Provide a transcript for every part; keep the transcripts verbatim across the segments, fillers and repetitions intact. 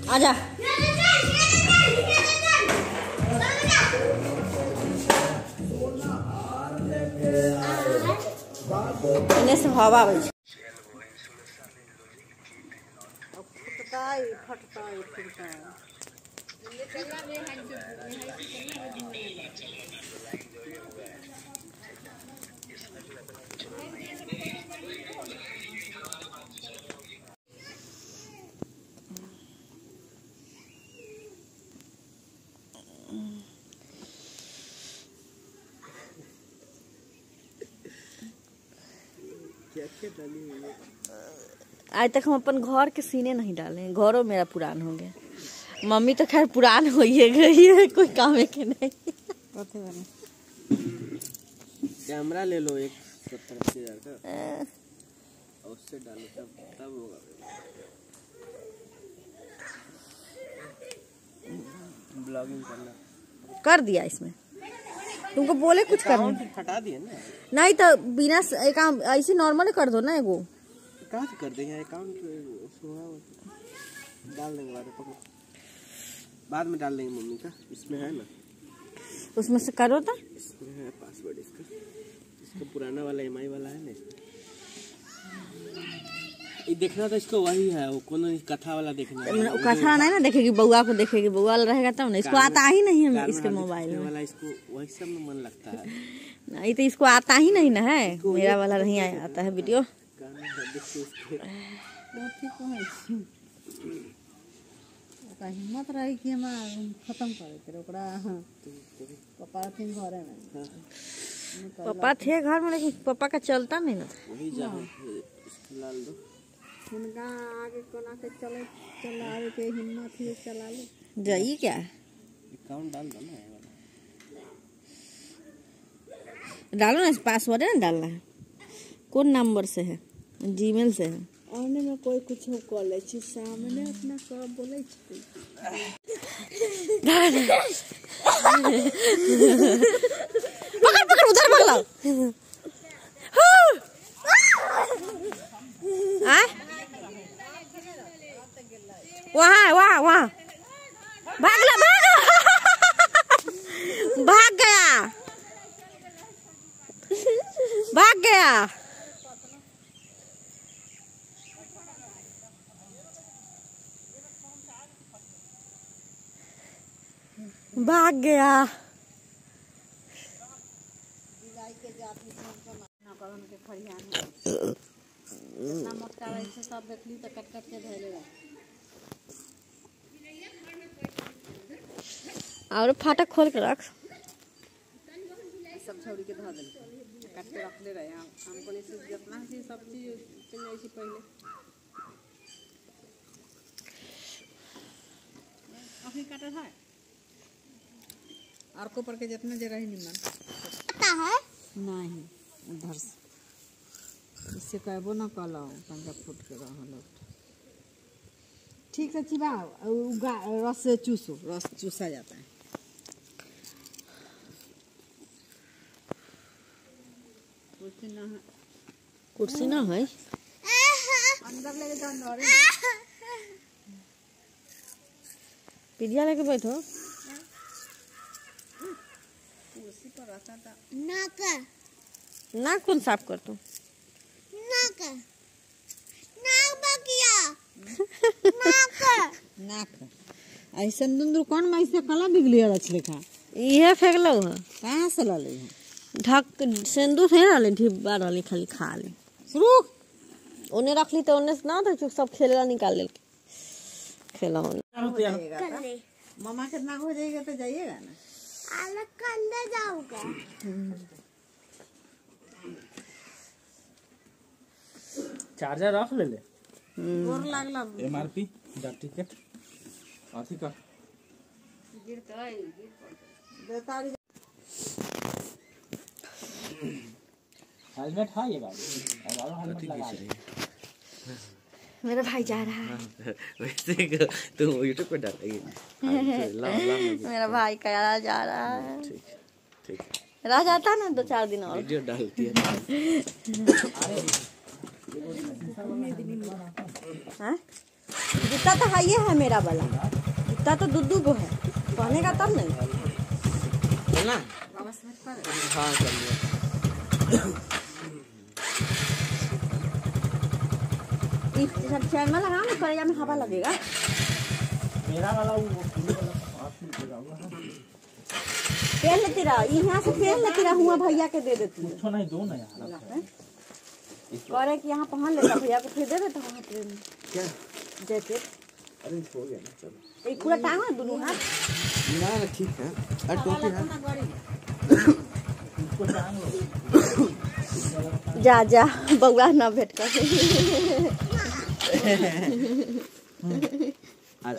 आजा। इन्हें से हवा आवे छै। फटताई फटताई फटताई आज तक हम अपन घर के सीने नहीं डाले, घरों मेरा पुरान हो गया। मम्मी तो खैर पुरान हो ही गई है, कोई काम है कि नहीं। कैमरा ले लो एक सत्तर अस्सी हजार का, उससे डालो तब तब होगा। ब्लॉगिंग करना कर दिया इसमें, तुमको बोले कुछ करना, हटा दिए ना। नहीं तो बिना अकाउंट ऐसे नॉर्मल कर दो ना। एगो कहाँ से कर देंगे अकाउंट, डाल देंगे बाद में, बाद में डाल देंगे मम्मी का। इसमें है ना, उसमें से करो तो इसमें है पासवर्ड इसका, इसका पुराना वाला एम आई वाला है ना। ये देखना तो इसको वही है, वो कौन कथा वाला देखना है। कथा नहीं ना देखेगी, बउआ को देखेगी, बउआ रहेगा तब ना। इसको आता ही नहीं है इसके मोबाइल में वाला, इसको वही सब में मन लगता है। नहीं तो इसको आता ही नहीं ना है, मेरा वाला नहीं आता है वीडियो। हिम्मत रही कि हम खत्म करे पापा थे घरे में, पापा थे घर में, लेकिन पापा का चलता नहीं ना। वही लाल दो उनका आगे कोना के चले चलावे के हिम्मत ही चला लो जाइए। क्या अकाउंट डाल दो ना, डालो ना, पासवर्ड है ना डालना है। कौन नंबर से है? जीमेल से है। आने में कोई कुछ हो कॉले छी, सामने अपना कब बोले छी। पकड़ पकड़ उधर पकड़ो। आए वहाँ वहाँ वहाँ भागला भाग भाग गया भाग गया भाग गया। सब देखली तो कट कट के धैले और फाटक खोल के रख। सब छौरी के धो दे, काट के रख ले रहे हैं हमको नहीं से जितना सी सब्जी चाहिए सी पहले अभी काटा है। और को पर के जितना जे रही निमन पता है नहीं उधर से इससे कहबो ना कलो पंजा फुट के रहल। ठीक है चिबा, रस से चूसो, रस चूसा जाता है। कुर्सी ना है, कुर्सी ना है अंदर लेके जाओ अंदर पिज्जा लेके बैठो। कुर्सी पर रखा था ना का ना कौन साफ कर तू ना का ना बकिया नाक नाक ऐसे दुंदर कौन में ऐसे कला बिगली रच लेखा ये फेंकलो है कहां से ल ले ढक सिंदूर है ना ले ढिब्बा रहली खाली खा ले शुरू ओने रखली तो ओने से ना तो चुप सब खेलेला निकाल ले खेला हो मामा कितना हो जाएगा तो जाइएगा ना अलग कंदे जाओगे। चार्जर रख ले ले गोर लागला एमआरपी दा टिकट आथी का गिरतै गिर देतारी हेलमेट है ये गाड़ी और हेलमेट लगा ले। मेरा भाई जा रहा है वैसे तुम यूट्यूब पे डालेगी मेरा भाई कया जा रहा है। ठीक ठीक रह जाता ना दो चार दिन और वीडियो डालती है। हाँ जूता तो है ये है मेरा वाला, जूता तो दुद्दू को है, पहनेगा तब नहीं चलना। हाँ चलिए। इस चैन में लगा ना, करेजा में हवा लगेगा। मेरा वाला वो पहन लेती रहा, यहाँ से पहन लेती रहा, हुआ भैया के दे देती हूँ। नहीं दो ना यार, करे कि यहाँ पहन लेता, भैया को फिर दे देता वहाँ पे क्या जैकेट। अरे हो गया ना, चलो एक पूरा टांग है दोनों हाथ। ना ना ठीक है। अरे टोपी है, इसको टांग लो। जा जा बउआ ना भेंट कर। आजा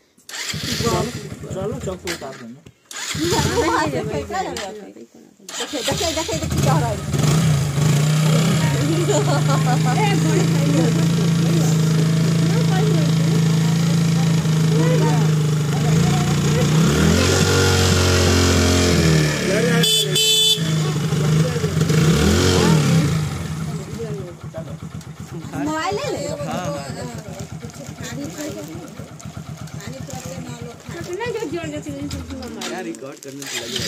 चलो चप्पल उतार देना। देखे देखे देखे देखे क्या हो रहा है। मोबाइल ले ले। यार रिकॉर्ड करने के लगे।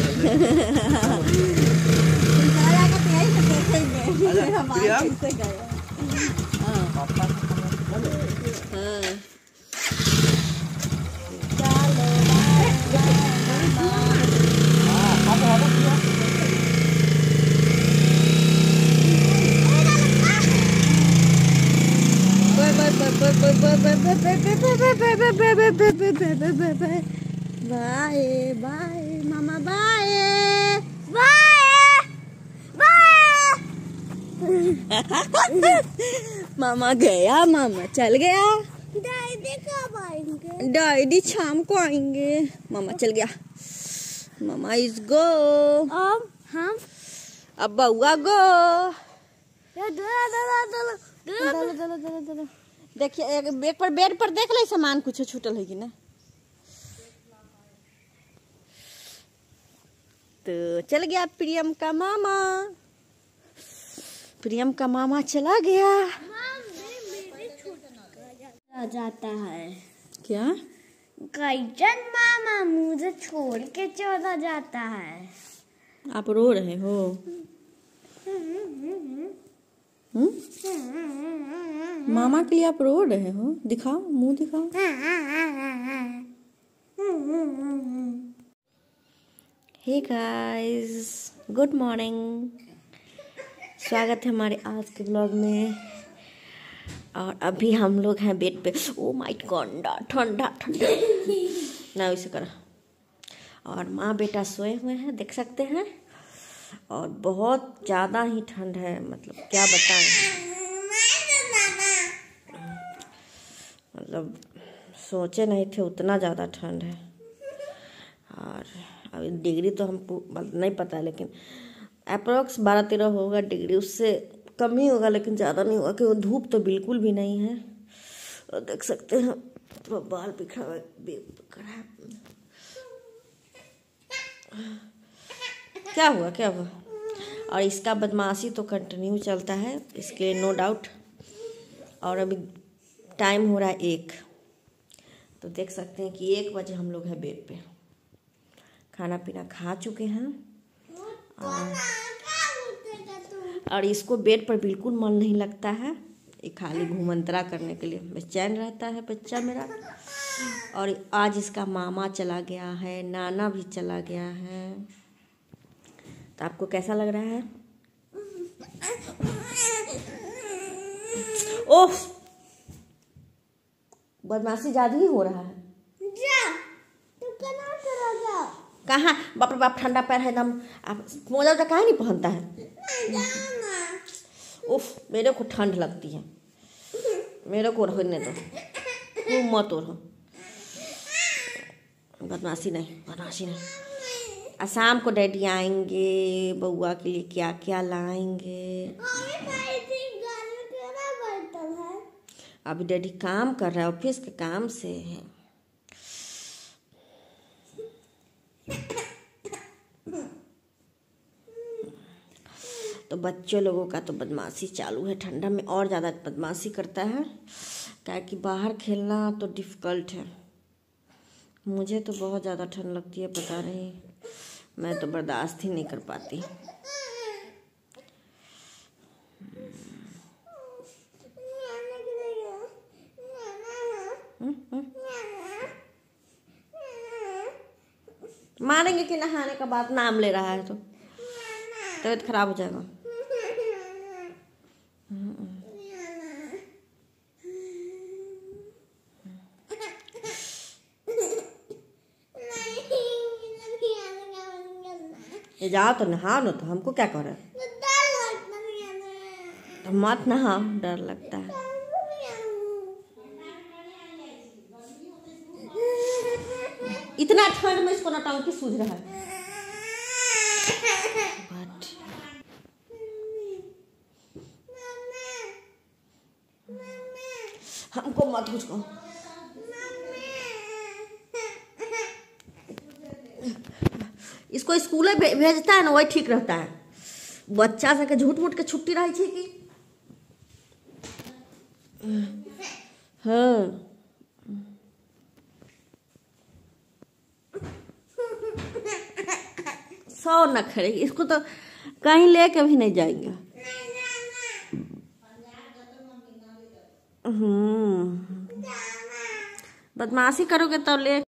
बाय बाय मामा, बाय बाय बाय। मामा गया, मामा चल गया। डैडी कब आएंगे? डैडी शाम को आएंगे। मामा चल गया, मामा इज गो। अब हम अब बउआ गो। देखिए एक बेड पर बेड पर देख ले, सामान कुछ छूटल है कि ना। तो चल गया प्रियम का मामा, प्रियम का मामा चला गया। जाता है क्या कैचन मामा मुझे छोड़ के चला जाता है। आप रो रहे हो? हुँ? मामा के लिए आप रो रहे हो? दिखाओ, मुंह दिखाओ। हे गाइस, गुड मॉर्निंग, स्वागत है हमारे आज के ब्लॉग में। और अभी हम लोग हैं बेड पे। ओ माय गॉड, ठंडा ठंडा ना वैसे करा। और माँ बेटा सोए हुए हैं, देख सकते हैं। और बहुत ज़्यादा ही ठंड है, मतलब क्या बताएं। मतलब सोचे नहीं थे उतना ज़्यादा ठंड है। और अभी डिग्री तो हमको नहीं पता, लेकिन अप्रोक्स बारह तेरह होगा डिग्री, उससे कम ही होगा, लेकिन ज़्यादा नहीं होगा क्योंकि धूप तो बिल्कुल भी नहीं है। और देख सकते हैं तो बाल बिखरा बिखरा है। क्या हुआ क्या हुआ? और इसका बदमाशी तो कंटिन्यू चलता है, इसके नो डाउट। और अभी टाइम हो रहा है एक, तो देख सकते हैं कि एक बजे हम लोग हैं बेड पे। खाना पीना खा चुके हैं। और, और इसको बेड पर बिल्कुल मन नहीं लगता है, ये खाली घूमंतरा करने के लिए बेचैन रहता है बच्चा मेरा। और आज इसका मामा चला गया है, नाना भी चला गया है। तो आपको कैसा लग रहा है? ओह, बदमाशी ज्यादा ही हो रहा है। जा, तू कहाँ चला जा? कहाँ? बाप रे बाप, ठंडा पैर है एकदम। आप मोजा वोजा कहाँ नहीं पहनता है? उफ, मेरे को ठंड लगती है, मेरे को रहने दो, तू मत रहो। बदमाशी नहीं, बदमाशी नहीं। और शाम को डैडी आएंगे, बउआ के लिए क्या क्या लाएंगे। अभी डैडी काम कर रहा है, ऑफिस के काम से है। तो बच्चों लोगों का तो बदमाशी चालू है, ठंडा में और ज़्यादा बदमाशी करता है। क्या कि बाहर खेलना तो डिफ़िकल्ट है। मुझे तो बहुत ज़्यादा ठंड लगती है, पता नहीं, मैं तो बर्दाश्त ही नहीं कर पाती। मानेंगे कि नहाने का बात नाम ले रहा है तो तबीयत खराब हो जाएगा। ये जाओ तो नहाओ ना, तो हमको क्या कर रहे हैं? तो मत नहाओ, डर लगता है। इतना ठंड में इसको नौटंकी सूझ रहा है। बट हमको मत कुछ कहो। इसको स्कूल भेजता है ना, वही ठीक रहता है। बच्चा सबके झूठ मूठ के छुट्टी रही थी कि हाँ सौ न खड़े, इसको तो कहीं लेके भी नहीं जाएंगे। हम्म बदमाशी करोगे तो ले